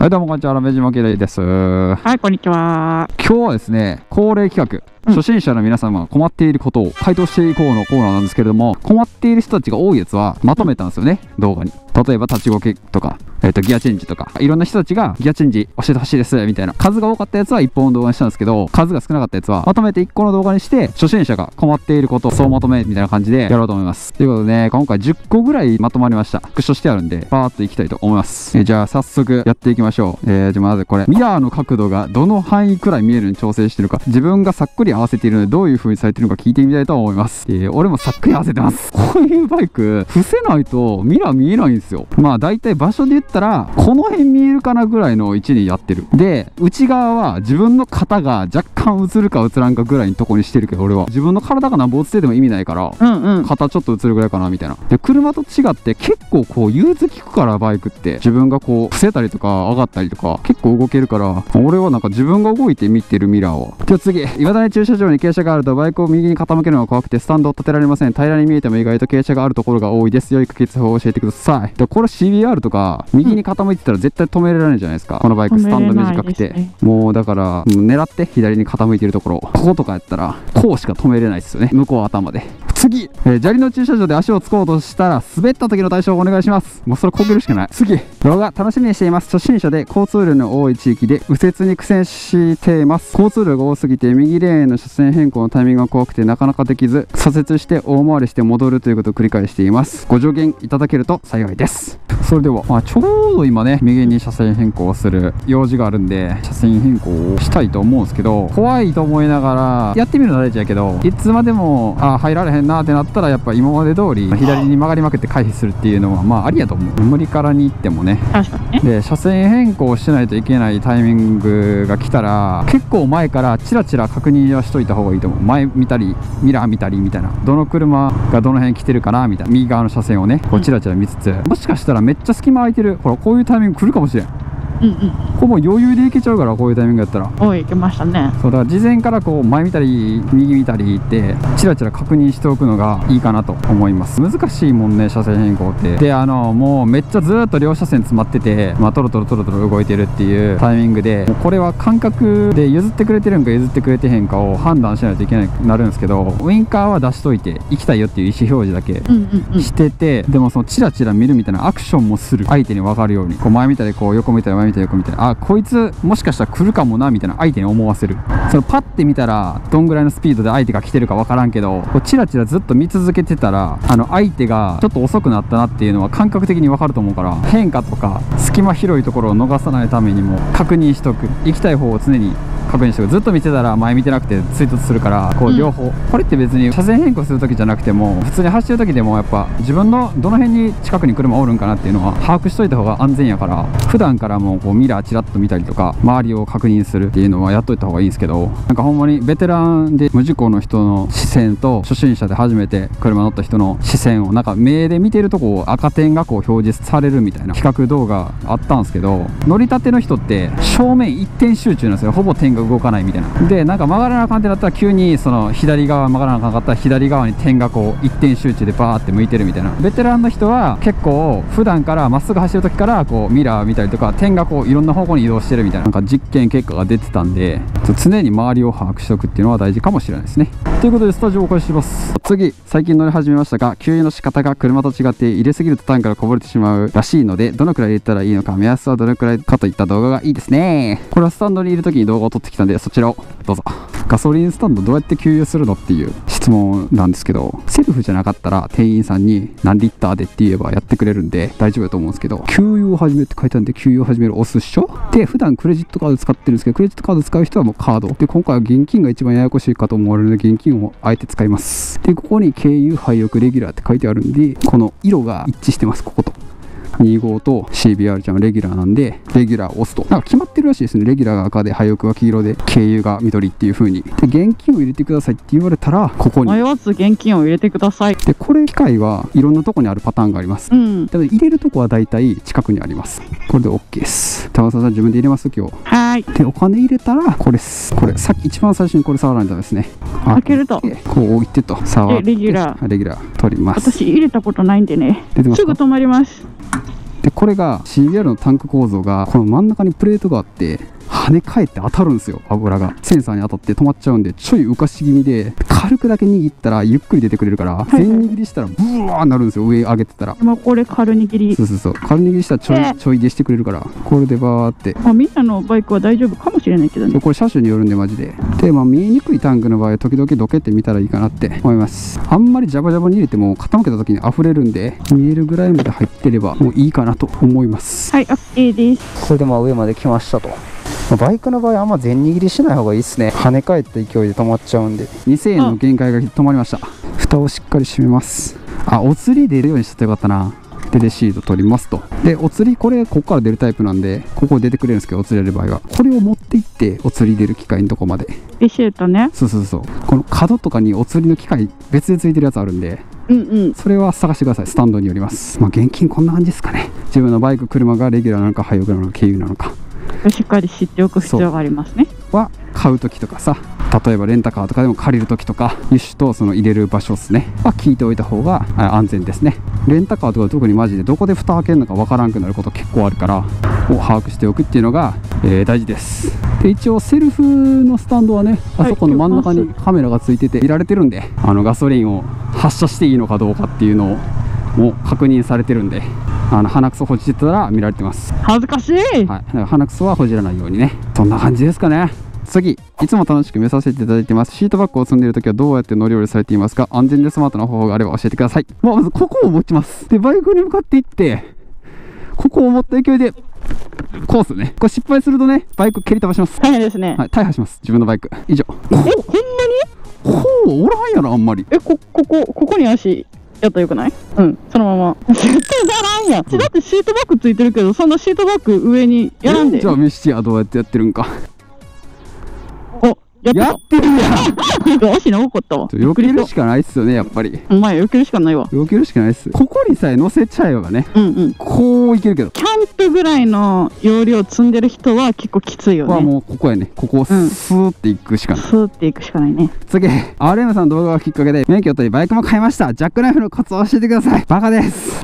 はい、どうもこんにちは、ラメジマキレイです。 はい、こんにちは。 今日はですね、恒例企画、初心者の皆様が困っていることを回答していこうのコーナーなんですけれども、困っている人たちが多いやつはまとめたんですよね、動画に。例えば、立ちこけとか、ギアチェンジとか、いろんな人たちがギアチェンジ教えてほしいです、みたいな。数が多かったやつは1本の動画にしたんですけど、数が少なかったやつはまとめて1個の動画にして、初心者が困っていることを総まとめみたいな感じでやろうと思います。ということでね、今回10個ぐらいまとまりました。復唱してあるんで、バーっといきたいと思います。じゃあ、早速やっていきましょう。じゃあまずこれ、ミラーの角度がどの範囲くらい見えるように調整してるか、自分がさっくり合わせているので、どういう風にされてるのか聞いてみたいと思います。俺もさっくり合わせてます。こういうバイク、伏せないとミラー見えないんですよ。まあ、だいたい場所で言ったら、この辺見えるかなぐらいの位置にやってる。で、内側は自分の肩が若干映るか映らんかぐらいのとこにしてるけど、俺は。自分の体がなんぼ映ってても意味ないから、肩ちょっと映るぐらいかな、みたいな。で、車と違って結構こう、融通効くから、バイクって。自分がこう、伏せたりとか、上がったりとか、結構動けるから、俺はなんか自分が動いて見てるミラーを。じゃあ次、岩谷駐車場に傾斜があると、バイクを右に傾けるのが怖くて、スタンドを立てられません。平らに見えても意外と傾斜があるところが多いです。良い可決法を教えてください。で、これ CBR とか、右に傾いてたら絶対止められないじゃないですか。このバイクスタンド短くて。もうだから、狙って左に傾いてるところ。こことかやったら、こうしか止めれないですよね。向こう頭で。次、砂利の駐車場で足をつこうとしたら、滑った時の対処をお願いします。もうそれこけるしかない。次、動画楽しみにしています。初心者で交通量の多い地域で右折に苦戦しています。交通量が多すぎて、右レーンの車線変更のタイミングが怖くてなかなかできず、左折して大回りして戻るということを繰り返しています。ご助言いただけると幸いです。それでは、ちょうど今ね、右に車線変更する用事があるんで、車線変更をしたいと思うんですけど、怖いと思いながら、やってみるのは大事やけど、いつまでも、入られへんなってなったら、やっぱ今まで通り、左に曲がりまくって回避するっていうのは、まあ、ありやと思う。無理からに行ってもね。 確かにね。 で、車線変更しないといけないタイミングが来たら、結構前からチラチラ確認はしといた方がいいと思う。前見たり、ミラー見たりみたいな。どの車がどの辺来てるかなみたいな。右側の車線をね、こうチラチラ見つつ、もしかしたらめっちゃ隙間空いてる。ほら、こういうタイミング来るかもしれん。これもう余裕でいけちゃうから、こういうタイミングやったら。 いけましたね。 そうだから事前からこう前見たり右見たりってチラチラ確認しておくのがいいかなと思います。難しいもんね、車線変更って。で、もうめっちゃずーっと両車線詰まってて、トロトロトロトロ動いてるっていうタイミングで、もうこれは感覚で譲ってくれてるんか譲ってくれてへんかを判断しないといけなくなるんですけど、ウインカーは出しといて行きたいよっていう意思表示だけしてて、でもそのチラチラ見るみたいなアクションもする、相手に分かるように。こう前見たりこう横見たり前見たり横見たり、こいつもしかしたら来るかもなみたいな相手に思わせる。そのパッて見たらどんぐらいのスピードで相手が来てるか分からんけど、こうチラチラずっと見続けてたら、相手がちょっと遅くなったなっていうのは感覚的に分かると思うから、変化とか隙間広いところを逃さないためにも確認しとく。行きたい方を常に確認しておく。ずっと見てたら前見てなくて追突するから、こう両方、これって別に車線変更する時じゃなくても、普通に走ってる時でもやっぱ自分のどの辺に近くに車おるんかなっていうのは把握しといた方が安全やから、普段からもうこうミラーチラッと見たりとか周りを確認するっていうのはやっといた方がいいんですけど、なんかほんまにベテランで無事故の人の視線と初心者で初めて車乗った人の視線をなんか目で見てるとこを赤点がこう表示されるみたいな比較動画あったんですけど、乗りたての人って正面一点集中なんですよ。ほぼ点が動かないみたいな。で、なんか曲がらなあかんってなったら急にその左側曲がらなあかんかったら左側に点がこう一点集中でバーって向いてるみたいな。ベテランの人は結構普段からまっすぐ走る時からこうミラー見たりとか点がこういろんな方向に移動してるみたいな、なんか実験結果が出てたんで、常に周りを把握しておくっていうのは大事かもしれないですね。ということでスタジオをお返しします。次、最近乗り始めましたが、給油の仕方が車と違って入れすぎるとタンクからこぼれてしまうらしいので、どのくらい入れたらいいのか、目安はどのくらいかといった動画がいいですね。これはスタンドにいる時に動画を撮ってきたんで、そちらをどうぞ。ガソリンスタンドどうやって給油するのっていう質問なんですけど、セルフじゃなかったら店員さんに何リッターでって言えばやってくれるんで大丈夫だと思うんですけど、給油を始めって書いてあるんで、給油を始める押すっしょで、普段クレジットカード使ってるんですけど、クレジットカード使う人はもうカードで、今回は現金が一番ややこしいかと思われるので現金をあえて使います。で、ここに軽油廃屋レギュラーって書いてあるんで、この色が一致してます。ここと25と CBR ちゃんはレギュラーなんで、レギュラーを押すとなんか決まってるらしいですね。レギュラーが赤で廃屋が黄色で軽油が緑っていう風に。で、現金を入れてくださいって言われたら、ここに迷わず現金を入れてください。 で、これ機械はいろんなとこにあるパターンがあります。だから入れるとこはだいたい近くにあります。これで OK です。玉澤さん自分で入れます今日。 はい。 で、お金入れたらこれです。これさっき一番最初にこれ触らないとですね。 開けるとこう置いてと触って、 レギュラー取ります。 私入れたことないんでね、すぐ止まります。 でこれが CBR のタンク構造がこの真ん中にプレートがあって跳ね返って当たるんですよ。油がセンサーに当たって止まっちゃうんで、ちょい浮かし気味で軽くだけ握ったらゆっくり出てくれるから、全握りしたらブワーなるんですよ。上上げてたら。 今これ軽握り。 そうそうそう、軽握りしたらちょい出してくれるから、これでバーって。 みんなのバイクは大丈夫かもしれないけどね。 これ車種によるんでマジで。で見えにくいタンクの場合は時々どけてみたらいいかなって思います。あんまりジャバジャバに入れても傾けた時に溢れるんで、見えるぐらいまで入ってればもういいかなと思います。 はい、OK です。 これで上まで来ましたと。バイクの場合はあんま全握りしない方がいいですね。跳ね返った勢いで止まっちゃうんで。2000円の限界が止まりました。蓋をしっかり閉めます。お釣り出るようにしてたらよかったな。でレシート取りますと。でお釣りこれここから出るタイプなんで、ここ出てくれるんですけど、お釣りやる場合はこれを持っていってお釣り出る機械のとこまで。 レシートね。 そうそうそう、この角とかにお釣りの機械別でついてるやつあるんで、それは探してください。スタンドによります。現金こんな感じですかね。自分のバイク車がレギュラーなのかハイオクなのか軽油なのかしっかり知っておく必要がありますね。 は買う時とかさ、例えばレンタカーとかでも借りる時とか、油種とその入れる場所ですねは聞いておいた方が安全ですね。レンタカーとか特にマジでどこで蓋開けるのかわからんくなること結構あるから、を把握しておくっていうのが、大事です。で一応セルフのスタンドはね、あそこの真ん中にカメラがついてて見られてるんで、ガソリンを発射していいのかどうかっていうのをもう確認されてるんで、鼻くそほじってたら見られてます。 恥ずかしい。 はい、だから鼻くそはほじらないようにね。そんな感じですかね。次、いつも楽しく見させていただいてます。シートバッグを積んでいるときはどうやって乗り降りされていますか？安全でスマートな方法があれば教えてください。まずここを持ちます。でバイクに向かっていって、ここを持った勢いでコースね。これ失敗するとね、バイク蹴り飛ばします。 大変ですね。 はい、大破します。自分のバイク。以上。 ほんまに？ こうおらんやろあんまり。 ここに足やったらよくない？そのまま。絶対やらんやん。だってシートバッグついてるけど、そのシートバッグ上にやらんで。 じゃあメッシはどうやってやってるんか。 やってるやん。 足長かったわ。 避けるしかないっすよね、やっぱり。 お前避けるしかないわ。 避けるしかないっす。ここにさえ乗せちゃえばね、こういけるけど。 キャンプぐらいの容量積んでる人は結構きついよね。 もうここやね。ここをスーっていくしかない。 スーっていくしかないね。 次、RM さんの動画がきっかけで免許を取りバイクも買いました。ジャックナイフのコツを教えてください。バカです。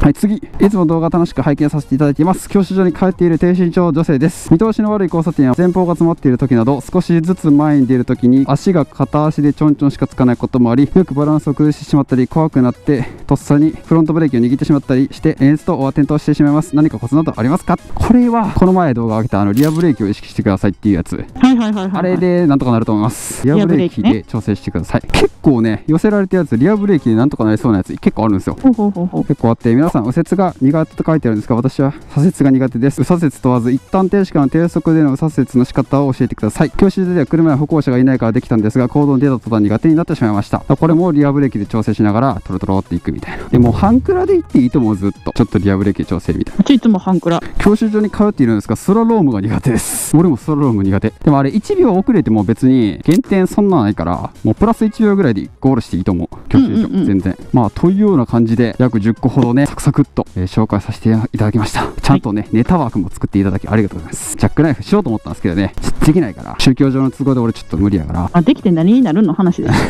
はい、次。いつも動画楽しく拝見させていただいています。教習所に通っている低身長女性です。見通しの悪い交差点や前方が詰まっている時など、少しずつ前に出る時に足が片足でちょんちょんしかつかないこともあり、よくバランスを崩してしまったり、怖くなってとっさにフロントブレーキを握ってしまったりして、演出と転倒してしまいます。何かコツなどありますか？これはこの前動画を上げたリアブレーキを意識してくださいっていうやつ。あれでなんとかなると思います。リアブレーキで調整してください。結構ね、寄せられたやつ、リアブレーキでなんとかなりそうなやつ結構あるんですよ。結構あって、皆さん右折が苦手と書いてあるんですが、私は左折が苦手です。右左折問わず一旦停止からの低速での右左折の仕方を教えてください。教習所では車や歩行者がいないからできたんですが、行動に出た途端苦手になってしまいました。これもリアブレーキで調整しながらトロトロっていくみたいな。でも半クラで行っていいと思う。ずっとちょっとリアブレーキで調整みたいな。 いつも半クラ。 教習所に通っているんですが、スラロームが苦手です。俺もスラローム苦手。でもあれ1秒遅れても別に減点そんなないから、もうプラス1秒ぐらいでゴールしていいと思う。教習所全然。というような感じで約10個ほどね、サクサクっと、紹介させていただきました。ちゃんとね、ネタワークも作っていただきありがとうございます。ジャックナイフしようと思ったんですけどね、できないから、宗教上の都合で俺ちょっと無理やから。 できて何になるの話です。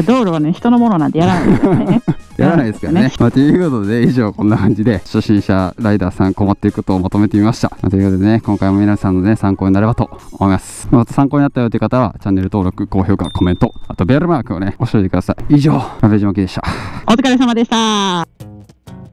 道路はね、人のものなんてやらないですからね。 やらないですからね。ということで、以上こんな感じで初心者ライダーさん困っていくことをまとめてみました。ということでね、今回も皆さんのね、参考になればと思います。また参考になったよという方はチャンネル登録、高評価、コメント、あとベルマークをね、押しておいてください。以上、ラベジモキでした。 お疲れ様でした。